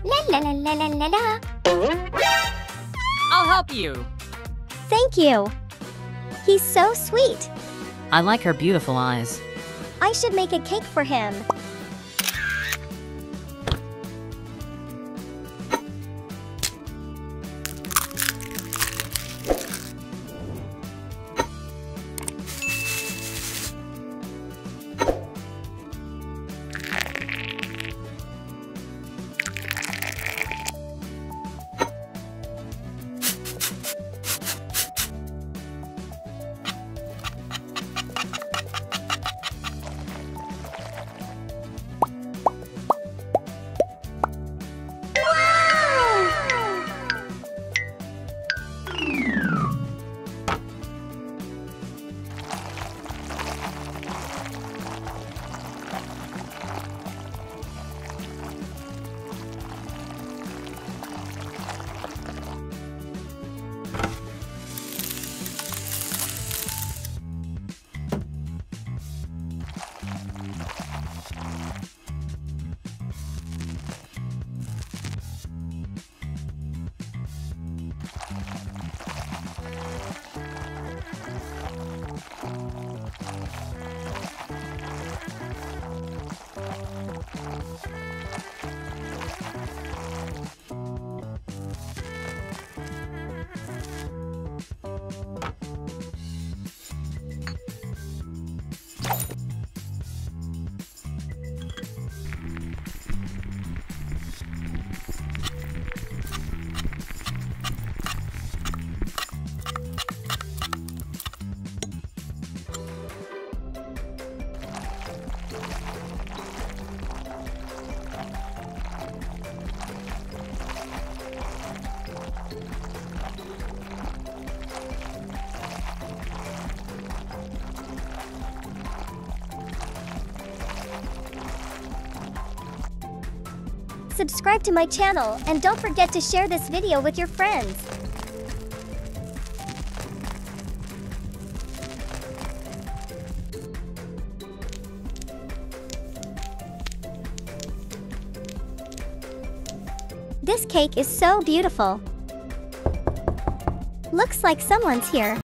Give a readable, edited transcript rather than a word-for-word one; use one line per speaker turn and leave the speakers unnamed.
La la la la la la la.
I'll help you.
Thank you. He's so sweet.
I like her beautiful eyes.
I should make a cake for him. Subscribe to my channel and don't forget to share this video with your friends. This cake is so beautiful. Looks like someone's here.